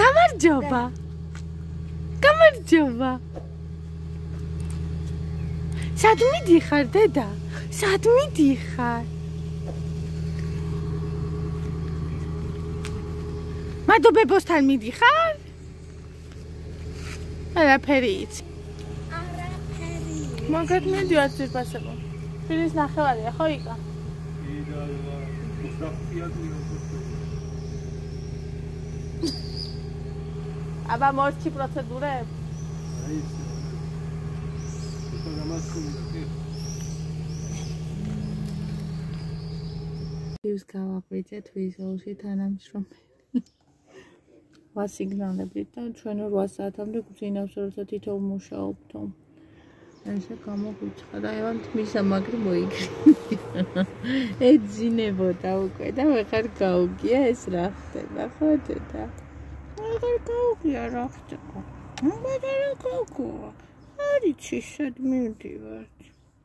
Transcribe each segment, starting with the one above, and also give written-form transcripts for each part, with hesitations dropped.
გამარჯობა. გამარჯობა. სად მიდიხარ, დედა? სად მიდიხარ? მადობებოსთან მიდიხარ? არაფერი იცი. არაფერი. მაგათ მიდიარ ძირფასებო. ფილის ნახევარია, ხო იკა? აბა მორჩი პროცედურები? ის გავაღვიძეთ ვიზოლში თანამშრომელი. ვასიგნალებდით და ჩვენ 8 საათამდე გვძინავს, როცა თითოეულ მუშაობთო. ესე გამოგვიცხადა, ევანთ მისა მაგრი მოიგრინია. ეძინებოდა უკვე და ვეღარ გაუგია ეს რა ხდება, ხო დედა? ვეღარ გაუგია რა ხდება. მაგრამ გოგო, არიცი სად მივდივართ.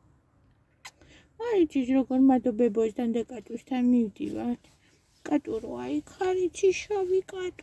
არიცი როგორ მადობებოსთან და კატუსთან მივდივართ. კატუ რო აი ხარიცი შავი კატუ.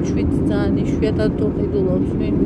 მეჩვით ძალიან იშვიათად თუ ყიდულობს ვინმე.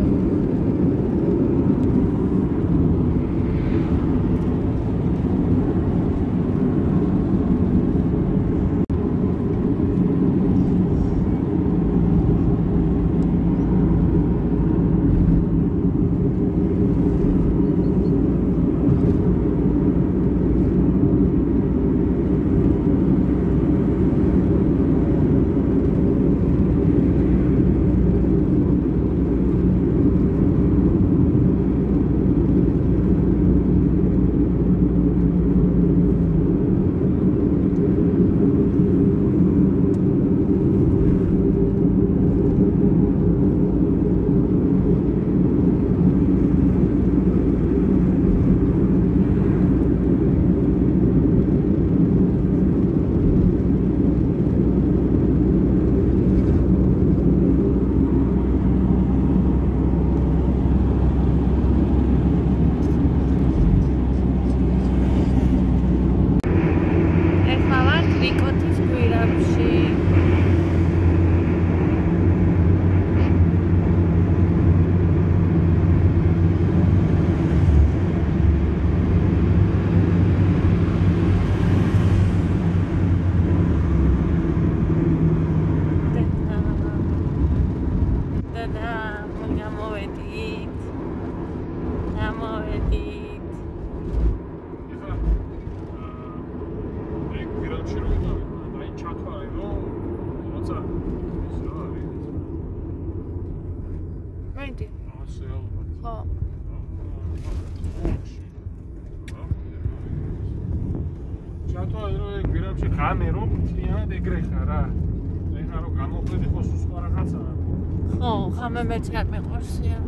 ხამე მეც არ მიყვარსია.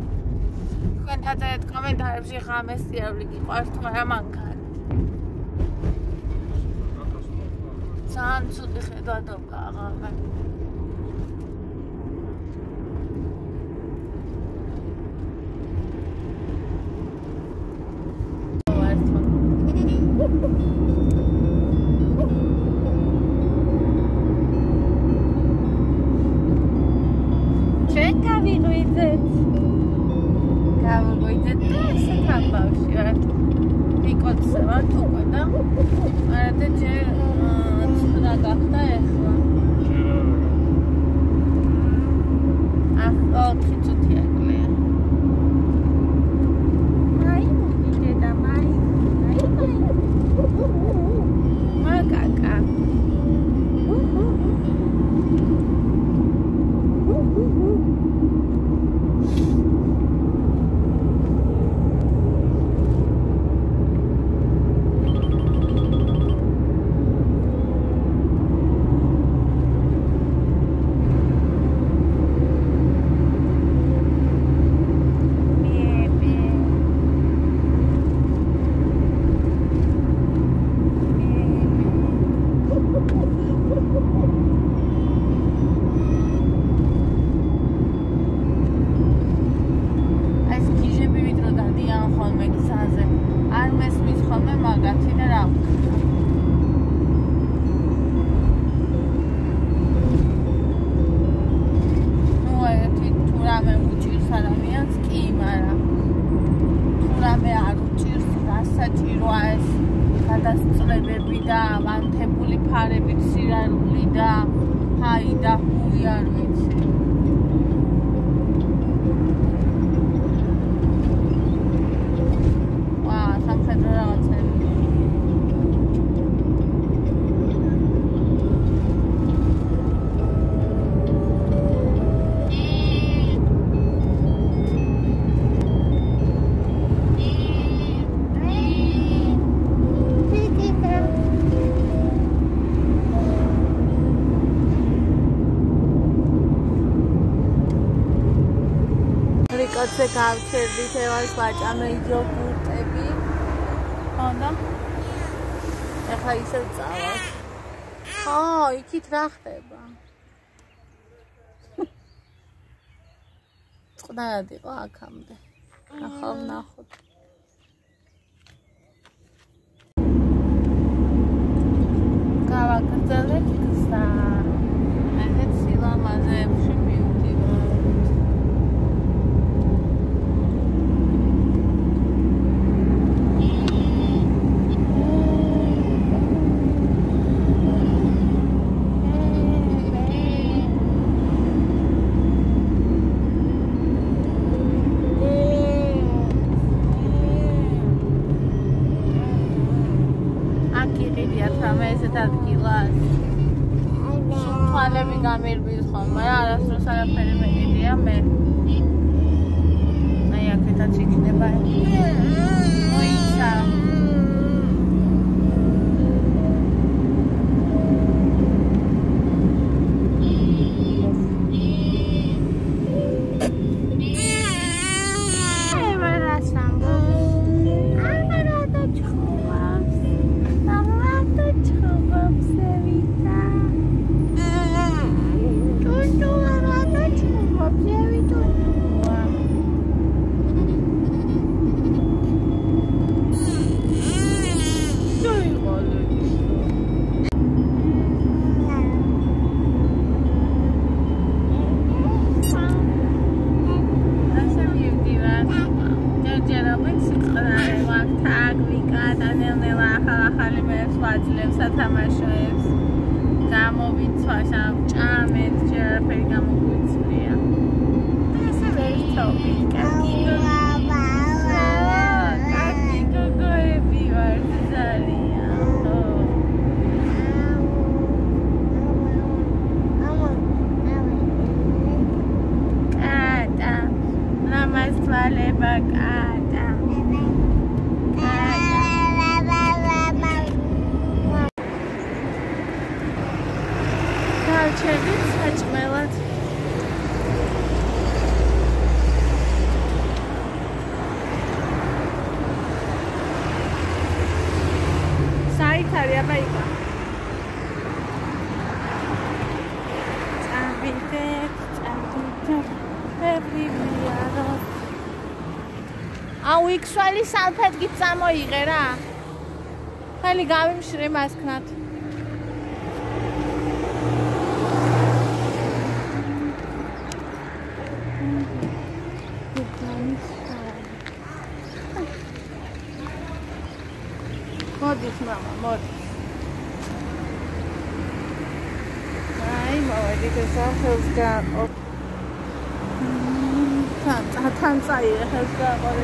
თქვენ დაწერეთ კომენტარებში ხამეს სიარული გიყვარს თუ არა მანქანა. ძალიან ცუდი ხედვადობა ღამე. კაცზე გავჩერდით ევას ვაჭამე იოგურტები. ხონდა? ეხლა ისევ წავალ. იქით რა ხდება? წყნარად იყო აქამდე. ახლა ვნახოთ. გავაგრძელეთ გზა. მე სილამაზეებში მივდივარ. ადგილას. თვალები გამირბის ხოლმე, არასდროს არაფერი მეკიდია მე. აი აქეთაც იქნება. მოიცა. X-ვალი სალფეტგით წამოიღე რა. ხელი გავიმშრე მასქნათ. მოდის მამა, მოდის. აი, მოვედი გასახელს გაყო. თან წაიღე ხელს გაყოლე.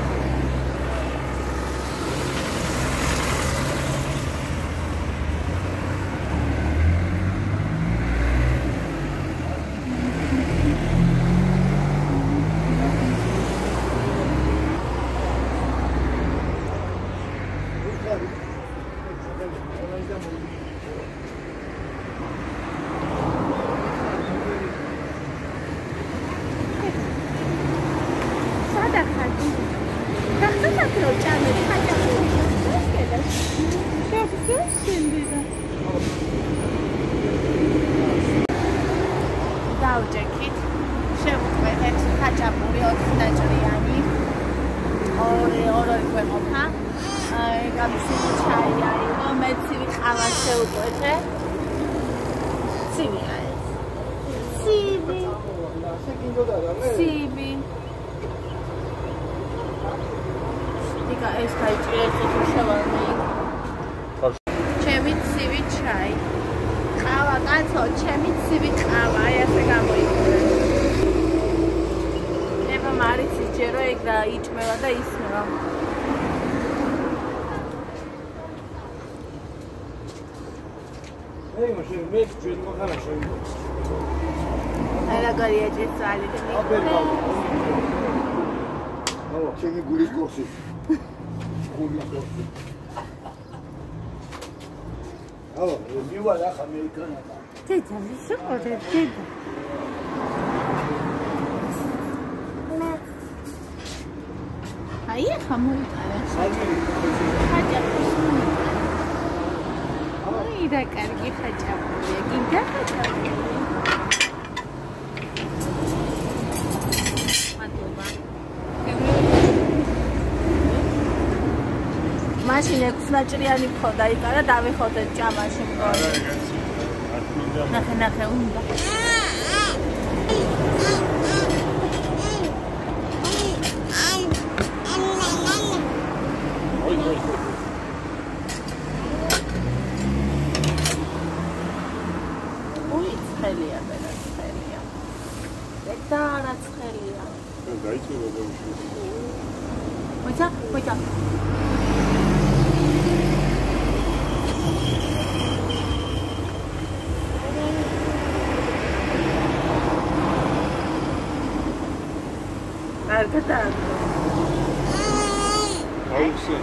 ნაჭრიანი ხოდა იქ არა დავიხოდეთ ჭამაში მყოლი. ნახე უნდა. ой, ცხელია, ცხელია. და რა ცხელია. დაიწევა ბავშვი. მოიცა. Kada. Ausen.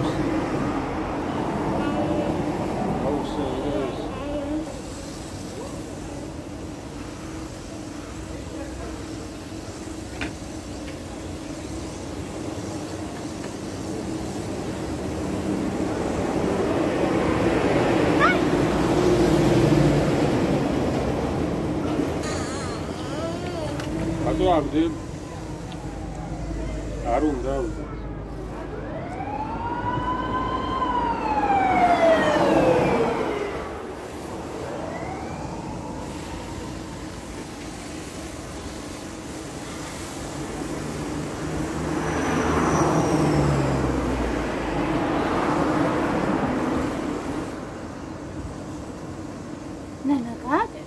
Ado abde არ უნდა Nana, gata.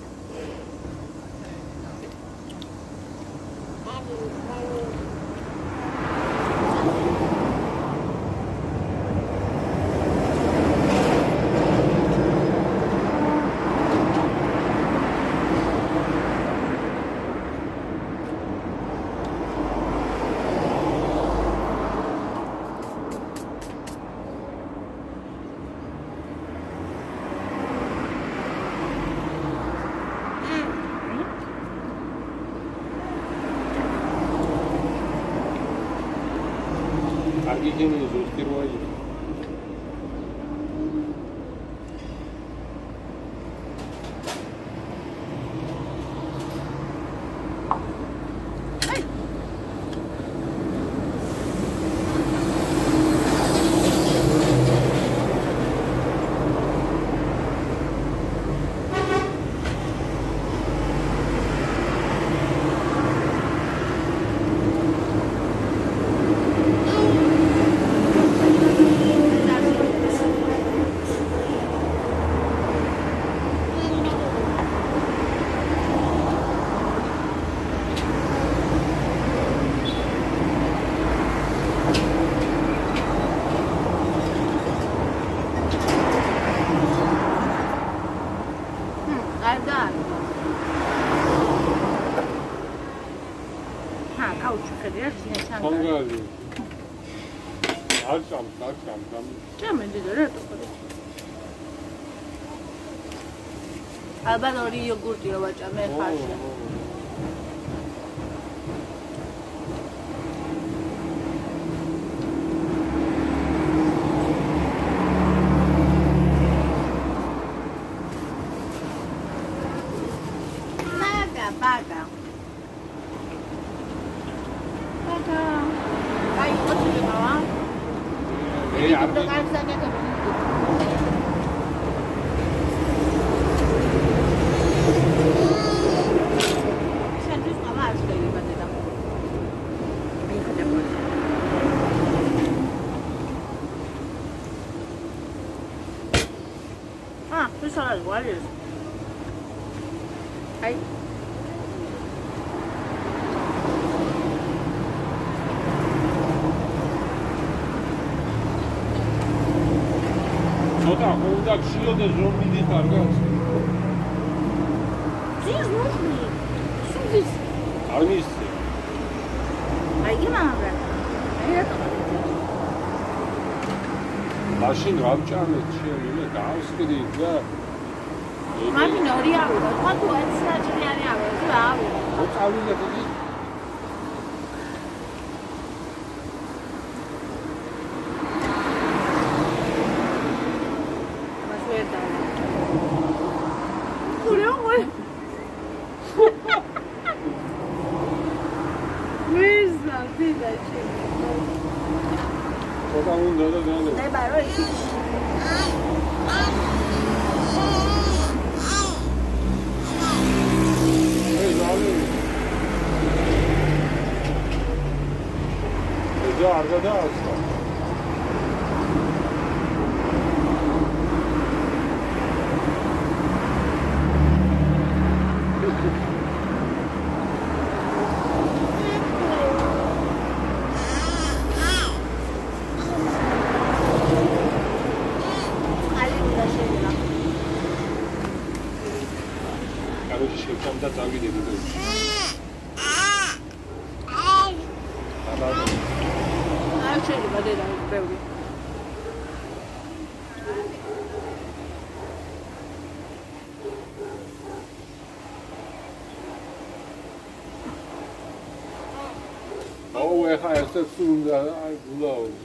არგიგენი ზუსტი როა ხონგალი არ წამ ჭამენდი და რატო ხარ? ალბათ ორი იოგურტი რო ვაჭამე ხარში. Baga. Ai, posso levar? Ei, abre. Ah, tu salas iguales. Ai. ცოტა ხონდა ხიოდეს რომ მიდიხარ გას. Здесь нужно. Здесь. არ მისცე. Ai, mama. Ai, это. მაშინ გავჭამე შეიძლება გავსკდი და მაშინ ორი ავიღო. ხო თუ ეს საჭიარი ავიღო, თუ ავიღო. მოწავიდე დიდი ცოტა უნდა და განე. Ne baro iki. Ei, vale. Eza arkada asla. Короче, там да там видели. მოდი და ბევრი. აუ ეხა ესე სუნდა გულაოს.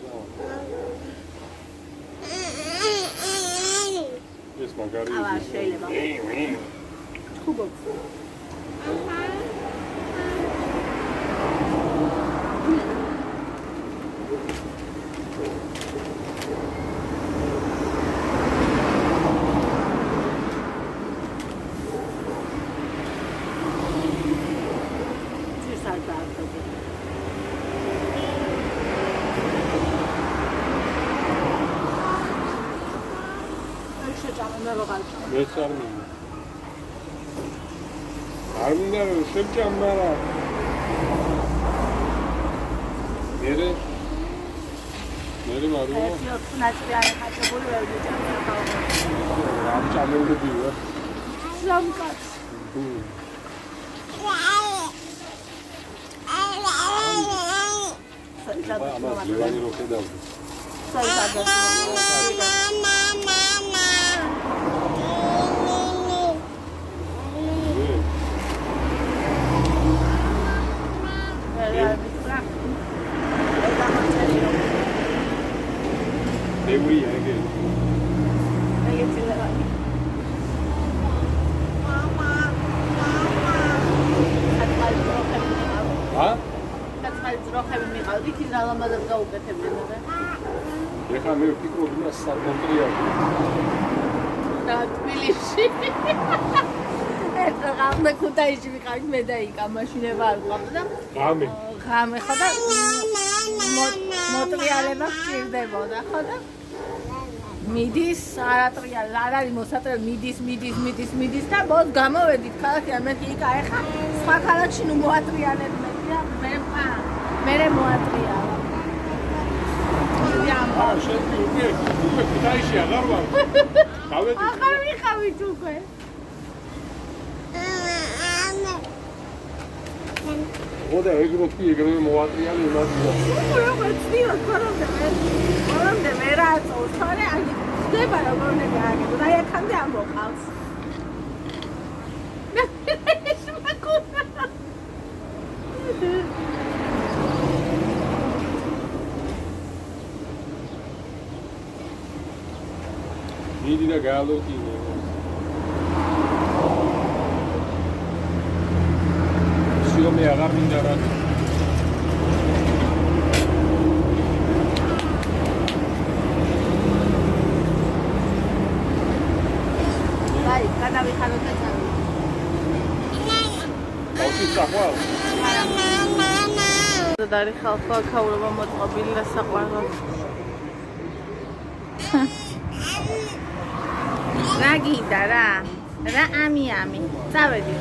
ეს მაგარი. აბა შეიძლება. ხუბობს. მეც არ მინდა. არ მინდა რომ შევჭამ, მაგრამ მერე მარუა. ეს ნაცრიანი ხაჭებული ვერდი ჭამდა. ამ ჭამეულები ვარ. ზამკაც. ამას ლევანი რო ხედავდი. Devi anche. Ha? ძროხები მიყავდით, ის ალამაზად გაუკეთებდნენ და. ეხლა მე ვფიქრობ, რომ საკონტრია. და თბილისში. ეს რაღაცა ქუთაისში ვიყავით მე და იკა მაშინება არ ყავდა და ღამე ხო და მოტრიალება სჭირდებოდა ხო და მიდის არატრიალ არ არის მოსატრიალ მიდის და ბოლოს გამოვედით ქალაქი ამეთი იკა ეხა სხვა ქალაქში ნუ მოატრიალებდნენ და მე მოატრიალა შენ უკვე ქუთაისში აღარ ვარ გავედი აღარ ვიყავით უკვე Oda egropie egre moatriale imagina. Io faccio quando me razzo, storia anche deve non ne gage, dai cambiamo house. Ma cosa? Vedi da gallo chi me agarro un darato. Vai, cada vez que lo tengas. Auti saqual. Dari ხალხო აქაურობა მოწყობილი და საყვარლო. რა გინდა რა? რა ამი. წავედი.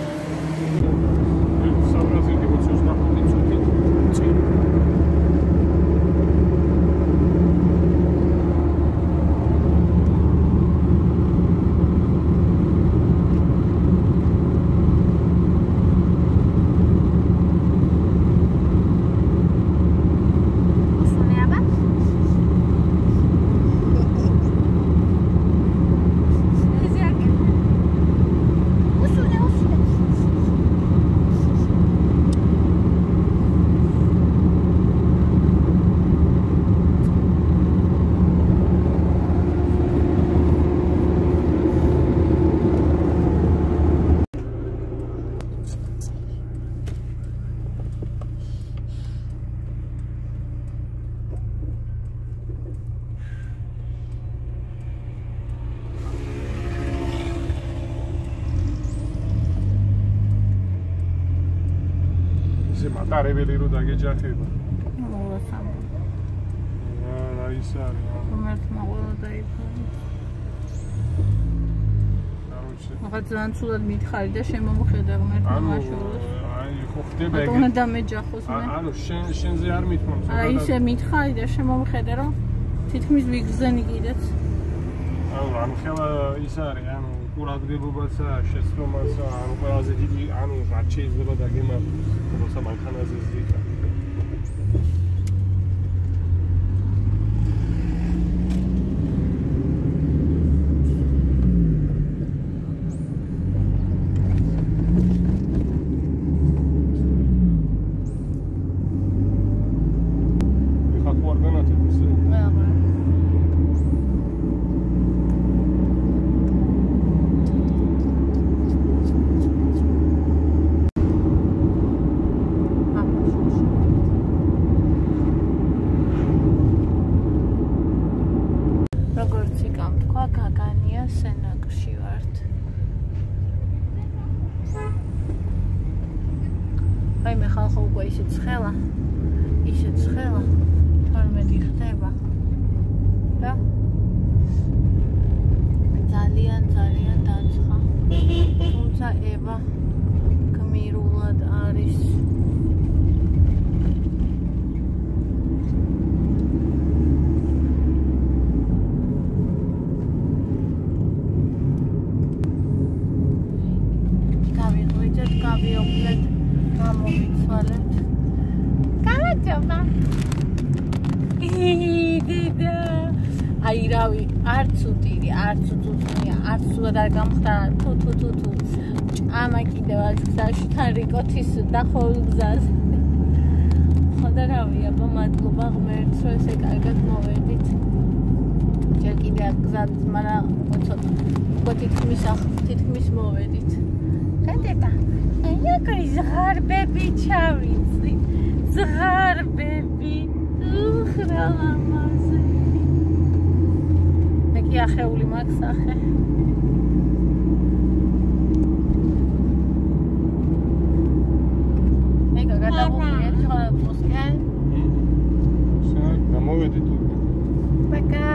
მატარებელი რო დაგეჯახება. მოვასამ. რა ის არის? მომერტმა ყველა დაიფარა. მაგაც ძალიან ცუდად მითხარი და შემომხედა ღმერთმა მაშულოს. აი ხო ხდება ეგ. ბატონო დამეჯახოს მე. ანუ შენზე არ მithმობ. არა ისე მითხარი და შემომხედა რომ თითქმის ვიგზენი კიდეც. ანუ ხელა ის არის, ანუ ყურადღებობაცა, შეცდომაცა, ანუ ყველაზე დიდი, ანუ რაც შეიძლება დაგემართოს, როცა მანქანაზე ზიკა. უკვე ისე ცხელა 12 ხდება და ძალიან დაწყა თუმცა ევა გმირულად არის გავიოფლეთ გამოვიცვალეთ გამარჯობა დედა აი რავი არც უტირი არც უწუწნია არც სულად არ გამხდარა თუ ჭამა კიდევ გზაში თან რიკოთის დახოულ გზას ხოდა რავი აბა მადლობა ღმერთს რომ ესე კარგად მოვედით ჯერ კიდევ გზად მაგრამ უკვე თითქმის მოვედით გადება Якой згарбები ჩავიცი ზღარბები უხრალამაზე მე კი ახეული მაქვს ახე მე გადავუყიეთ ხოლმე გამოვედი თუ პაკა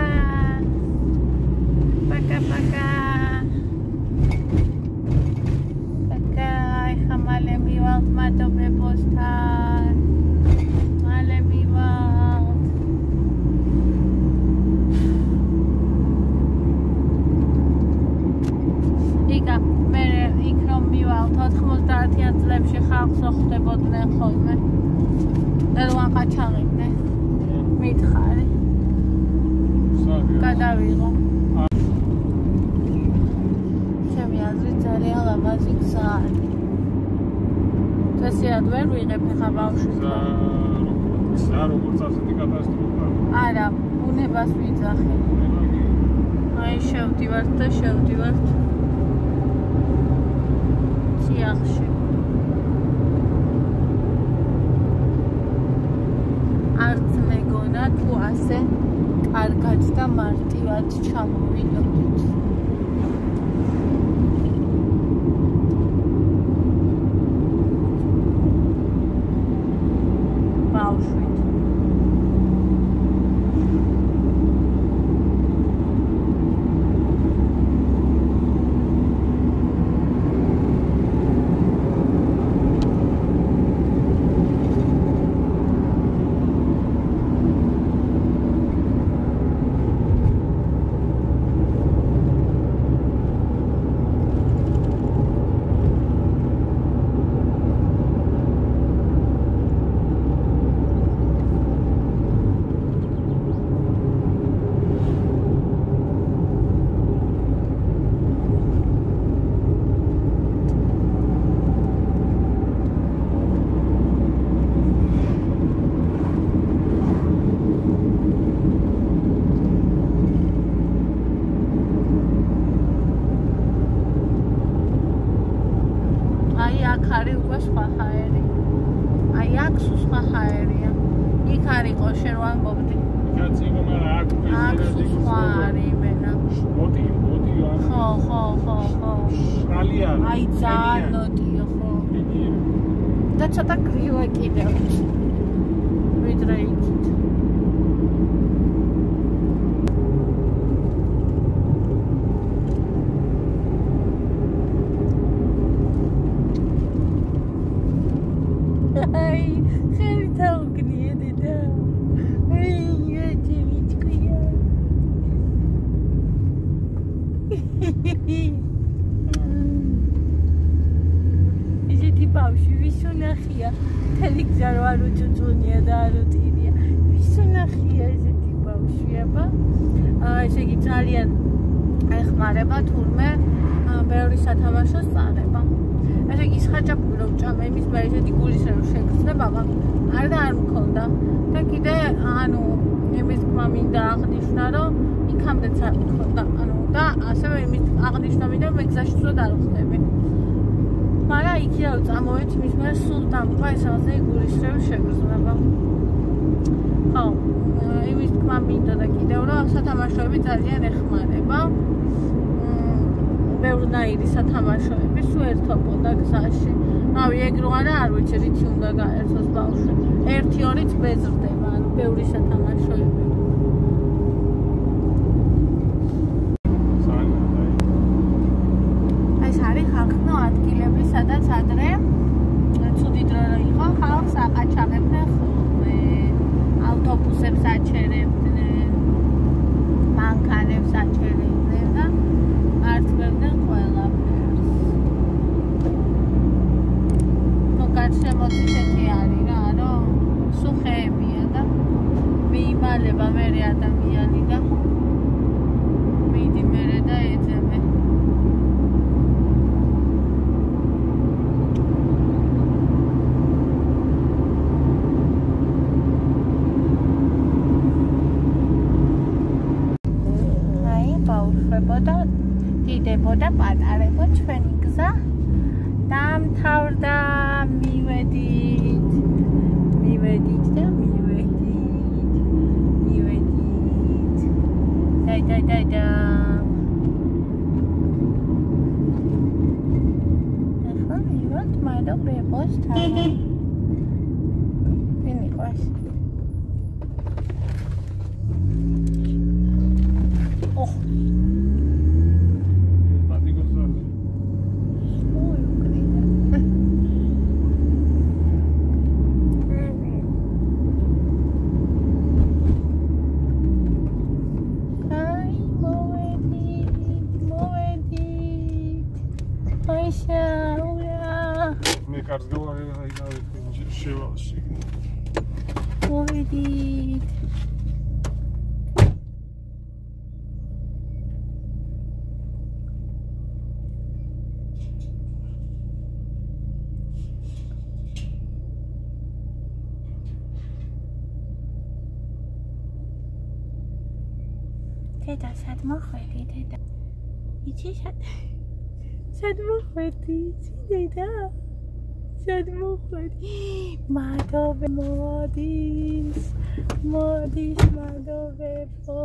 მალე მივალთ მადლობებოსთან მალე მივალთ იგა მე იქ რომ მივალთ 90-იან წლებში ხალხს ხვდებოდნენ ხოლმე და რომ ყაჩაღებდნენ მითხარი გადავიღო ჩემი აზრით ძალიან ლამაზი გზა არის ესეად ვერ ვიღებ ხა ბავშვს გზა როგორც ასეთი კატასტროფა არა ბუნებას ვიძახი აი შევდივართ ციახში არც მეგონა თუ ასე კარგად და მარტივად ჩამოვიდოდით და ცოტა გრივა კიდევ ვიდრე იქით აი ხელი თაუგნია დედა აი ეჭი მიტყვია ბავშვი ვისუნახია თელი გზა რო არ უწუწუნია და არ უტირია ვისუნახია ესეთი ბავშვი აბა ესე იგი ძალიან ეხმარება თურმე ბევრი სათამაშო წარება ესე იგი ხაჭაპური რო ჭამე იმის მე ესეთი გულის რო შეგრძნება მაგრამ არ და არ მქონდა და კიდე ანუ იმის თქმა მინდა აღნიშნა რომ იქამდეც არ მქონდა ანუ და ასევე იმის აღნიშნა მინდა მე გზაში სულ არ ვხდები მაგრამ იქ რა წამოვეც მის მე სულ დამყვა ეს ასე გულისრევ შეგრძნება ხო იმის თქმა მინდა და კიდევ რომ სათამაშოები ძალიან ეხმარება ბევრნაირი სათამაშოები სულ ერთობოდა გზაში რავი, ეგ რო არა, არ ვიცი, რითი უნდა გაერთოს ბავშვი. 1-2-იც ბეზრდება, ანუ ბევრი სათამაშოები. ეს არის ხალხნო ადგილები, სადაც ადრე ცუდი დრო რო იყო, ხალხს აყაჩაღებდნენ ხოლმე. ავტობუსებს აჩერებდნენ, მანქანებს აჩერებდნენ და ართმევდნენ ყველაფერს. შემოწითეთი არის რა, რომ სუხეებია და მიიმალება მერე ადამიანი და მიდი მერე და ეძებე. აი, ბავშვებო, დიდებო და პატარებო, ჩვენი გზა დამთავრდა. მივედით და მივედით. და. ახლა მივად მადლობებოსთან. ვინ იყოს? ოხ. კარს გავარევ აი შევალში. მოვედით. დედა, სად მოხვედი, დედა? იცი სად მოხვედი, დედა? სად მოხვედი? მადლობა, მოდის, მადლობებო.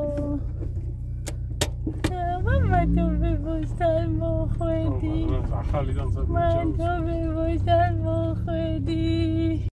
მადლობებოსთან მოხვედი. ახალიდან სად მადლობებოსთან მოხვედი.